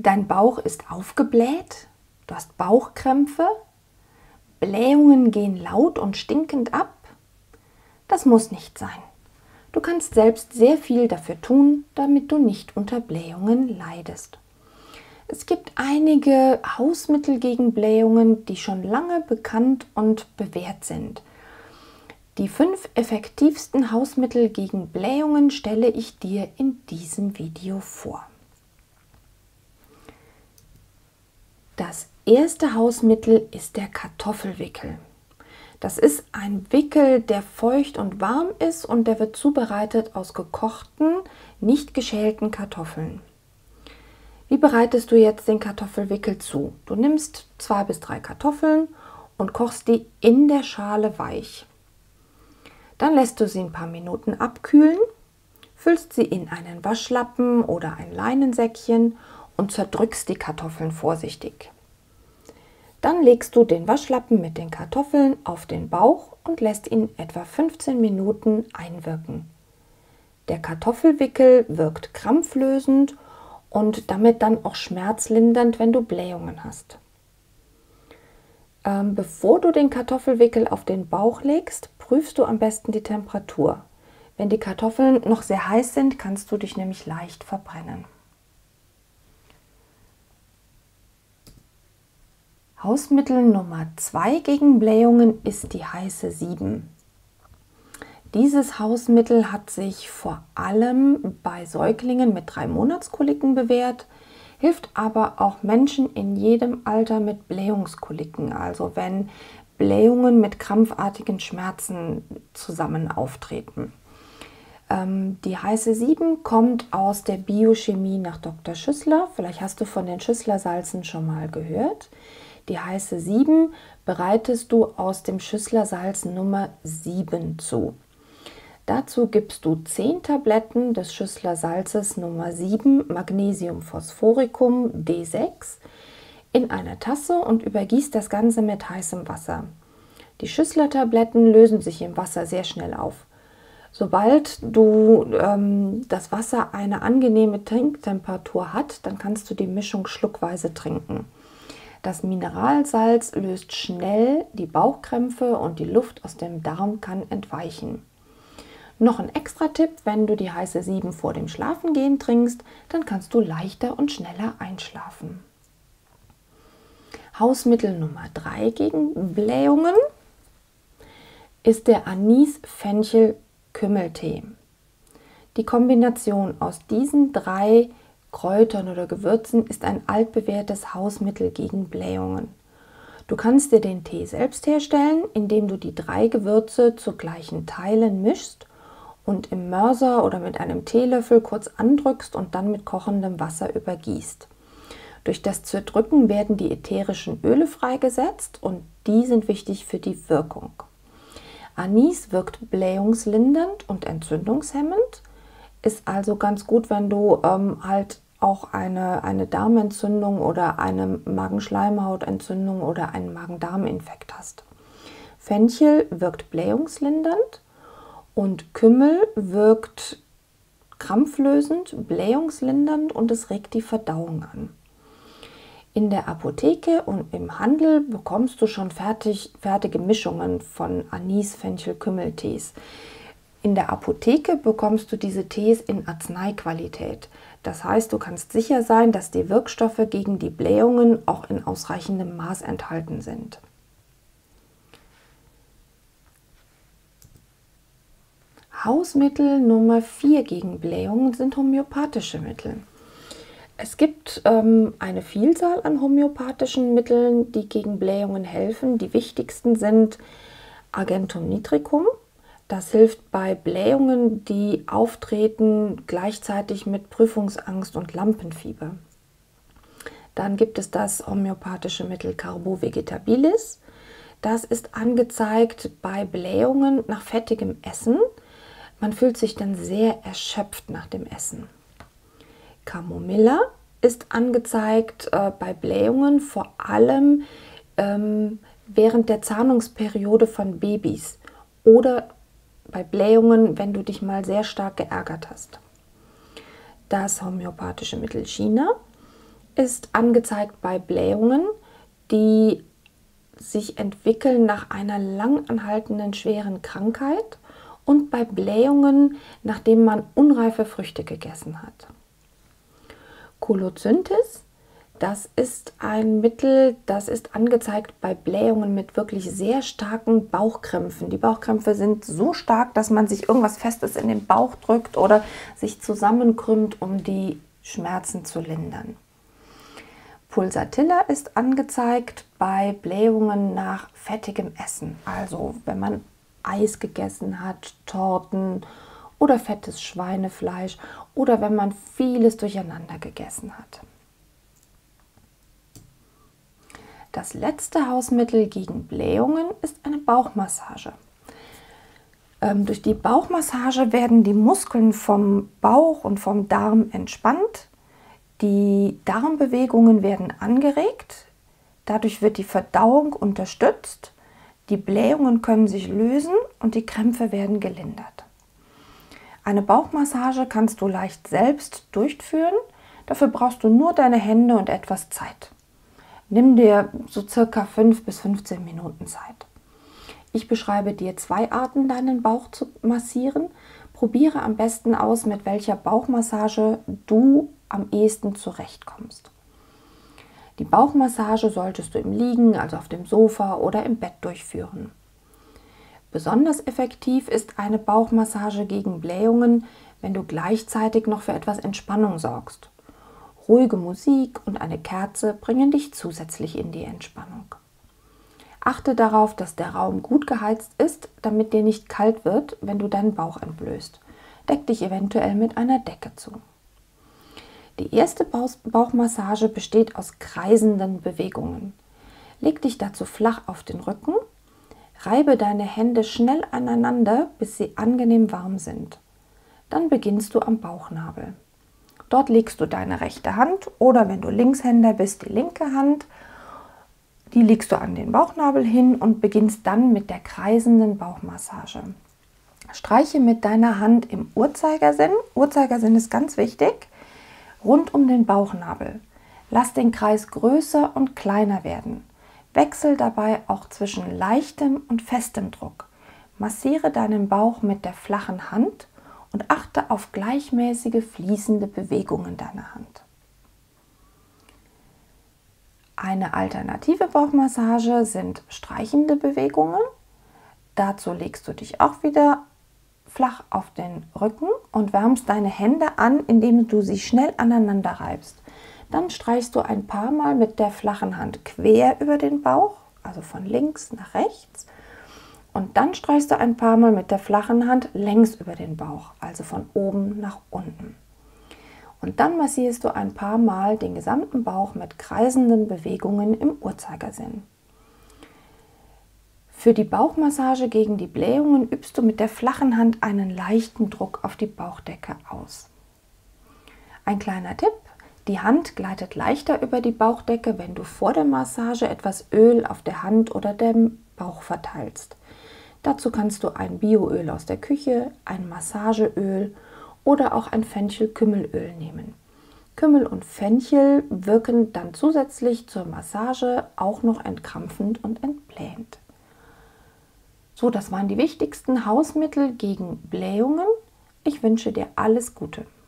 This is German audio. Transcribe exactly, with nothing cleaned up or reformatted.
Dein Bauch ist aufgebläht, du hast Bauchkrämpfe, Blähungen gehen laut und stinkend ab. Das muss nicht sein. Du kannst selbst sehr viel dafür tun, damit du nicht unter Blähungen leidest. Es gibt einige Hausmittel gegen Blähungen, die schon lange bekannt und bewährt sind. Die fünf effektivsten Hausmittel gegen Blähungen stelle ich dir in diesem Video vor. Das erste Hausmittel ist der Kartoffelwickel. Das ist ein Wickel, der feucht und warm ist und der wird zubereitet aus gekochten, nicht geschälten Kartoffeln. Wie bereitest du jetzt den Kartoffelwickel zu? Du nimmst zwei bis drei Kartoffeln und kochst die in der Schale weich. Dann lässt du sie ein paar Minuten abkühlen, füllst sie in einen Waschlappen oder ein Leinensäckchen und zerdrückst die Kartoffeln vorsichtig. Dann legst du den Waschlappen mit den Kartoffeln auf den Bauch und lässt ihn etwa fünfzehn Minuten einwirken. Der Kartoffelwickel wirkt krampflösend und damit dann auch schmerzlindernd, wenn du Blähungen hast. Ähm, bevor du den Kartoffelwickel auf den Bauch legst, prüfst du am besten die Temperatur. Wenn die Kartoffeln noch sehr heiß sind, kannst du dich nämlich leicht verbrennen. Hausmittel Nummer zwei gegen Blähungen ist die heiße sieben. Dieses Hausmittel hat sich vor allem bei Säuglingen mit drei Monatskoliken bewährt, hilft aber auch Menschen in jedem Alter mit Blähungskoliken, also wenn Blähungen mit krampfartigen Schmerzen zusammen auftreten. Ähm, die heiße sieben kommt aus der Biochemie nach Doktor Schüssler. Vielleicht hast du von den Schüssler-Salzen schon mal gehört. Die heiße sieben bereitest du aus dem Schüssler-Salz Nummer sieben zu. Dazu gibst du zehn Tabletten des Schüssler-Salzes Nummer sieben Magnesium Phosphoricum D sechs in eine Tasse und übergießt das Ganze mit heißem Wasser. Die Schüssler-Tabletten lösen sich im Wasser sehr schnell auf. Sobald du ähm, das Wasser eine angenehme Trinktemperatur hat, dann kannst du die Mischung schluckweise trinken. Das Mineralsalz löst schnell die Bauchkrämpfe und die Luft aus dem Darm kann entweichen. Noch ein extra Tipp: Wenn du die heiße sieben vor dem Schlafengehen trinkst, dann kannst du leichter und schneller einschlafen. Hausmittel Nummer drei gegen Blähungen ist der Anis-Fenchel-Kümmeltee. Die Kombination aus diesen drei Kräutern oder Gewürzen ist ein altbewährtes Hausmittel gegen Blähungen. Du kannst dir den Tee selbst herstellen, indem du die drei Gewürze zu gleichen Teilen mischst und im Mörser oder mit einem Teelöffel kurz andrückst und dann mit kochendem Wasser übergießt. Durch das Zerdrücken werden die ätherischen Öle freigesetzt und die sind wichtig für die Wirkung. Anis wirkt blähungslindernd und entzündungshemmend. Ist also ganz gut, wenn du ähm, halt auch eine, eine Darmentzündung oder eine Magenschleimhautentzündung oder einen Magen-Darm-Infekt hast. Fenchel wirkt blähungslindernd und Kümmel wirkt krampflösend, blähungslindernd und es regt die Verdauung an. In der Apotheke und im Handel bekommst du schon fertig, fertige Mischungen von Anis-Fenchel-Kümmeltees. In der Apotheke bekommst du diese Tees in Arzneiqualität. Das heißt, du kannst sicher sein, dass die Wirkstoffe gegen die Blähungen auch in ausreichendem Maß enthalten sind. Hausmittel Nummer vier gegen Blähungen sind homöopathische Mittel. Es gibt ähm, eine Vielzahl an homöopathischen Mitteln, die gegen Blähungen helfen. Die wichtigsten sind Argentum nitricum. Das hilft bei Blähungen, die auftreten gleichzeitig mit Prüfungsangst und Lampenfieber. Dann gibt es das homöopathische Mittel Carbo vegetabilis. Das ist angezeigt bei Blähungen nach fettigem Essen. Man fühlt sich dann sehr erschöpft nach dem Essen. Camomilla ist angezeigt äh, bei Blähungen, vor allem ähm, während der Zahnungsperiode von Babys oder bei Blähungen, wenn du dich mal sehr stark geärgert hast. Das homöopathische Mittel China ist angezeigt bei Blähungen, die sich entwickeln nach einer lang anhaltenden schweren Krankheit und bei Blähungen, nachdem man unreife Früchte gegessen hat. Kolozyntis, das ist ein Mittel, das ist angezeigt bei Blähungen mit wirklich sehr starken Bauchkrämpfen. Die Bauchkrämpfe sind so stark, dass man sich irgendwas Festes in den Bauch drückt oder sich zusammenkrümmt, um die Schmerzen zu lindern. Pulsatilla ist angezeigt bei Blähungen nach fettigem Essen, also wenn man Eis gegessen hat, Torten oder fettes Schweinefleisch oder wenn man vieles durcheinander gegessen hat. Das letzte Hausmittel gegen Blähungen ist eine Bauchmassage. Ähm, durch die Bauchmassage werden die Muskeln vom Bauch und vom Darm entspannt. Die Darmbewegungen werden angeregt, dadurch wird die Verdauung unterstützt, die Blähungen können sich lösen und die Krämpfe werden gelindert. Eine Bauchmassage kannst du leicht selbst durchführen, dafür brauchst du nur deine Hände und etwas Zeit. Nimm dir so circa fünf bis fünfzehn Minuten Zeit. Ich beschreibe dir zwei Arten, deinen Bauch zu massieren. Probiere am besten aus, mit welcher Bauchmassage du am ehesten zurechtkommst. Die Bauchmassage solltest du im Liegen, also auf dem Sofa oder im Bett durchführen. Besonders effektiv ist eine Bauchmassage gegen Blähungen, wenn du gleichzeitig noch für etwas Entspannung sorgst. Ruhige Musik und eine Kerze bringen dich zusätzlich in die Entspannung. Achte darauf, dass der Raum gut geheizt ist, damit dir nicht kalt wird, wenn du deinen Bauch entblößt. Deck dich eventuell mit einer Decke zu. Die erste Bauchmassage besteht aus kreisenden Bewegungen. Leg dich dazu flach auf den Rücken, reibe deine Hände schnell aneinander, bis sie angenehm warm sind. Dann beginnst du am Bauchnabel. Dort legst du deine rechte Hand oder wenn du Linkshänder bist, die linke Hand. Die legst du an den Bauchnabel hin und beginnst dann mit der kreisenden Bauchmassage. Streiche mit deiner Hand im Uhrzeigersinn, Uhrzeigersinn ist ganz wichtig, rund um den Bauchnabel. Lass den Kreis größer und kleiner werden. Wechsel dabei auch zwischen leichtem und festem Druck. Massiere deinen Bauch mit der flachen Hand und achte auf gleichmäßige fließende Bewegungen deiner Hand. Eine alternative Bauchmassage sind streichende Bewegungen. Dazu legst du dich auch wieder flach auf den Rücken und wärmst deine Hände an, indem du sie schnell aneinander reibst. Dann streichst du ein paar Mal mit der flachen Hand quer über den Bauch, also von links nach rechts. Und dann streichst du ein paar Mal mit der flachen Hand längs über den Bauch, also von oben nach unten. Und dann massierst du ein paar Mal den gesamten Bauch mit kreisenden Bewegungen im Uhrzeigersinn. Für die Bauchmassage gegen die Blähungen übst du mit der flachen Hand einen leichten Druck auf die Bauchdecke aus. Ein kleiner Tipp: Die Hand gleitet leichter über die Bauchdecke, wenn du vor der Massage etwas Öl auf der Hand oder dem Bauch verteilst. Dazu kannst du ein Bioöl aus der Küche, ein Massageöl oder auch ein Fenchel-Kümmelöl nehmen. Kümmel und Fenchel wirken dann zusätzlich zur Massage auch noch entkrampfend und entblähend. So, das waren die wichtigsten Hausmittel gegen Blähungen. Ich wünsche dir alles Gute.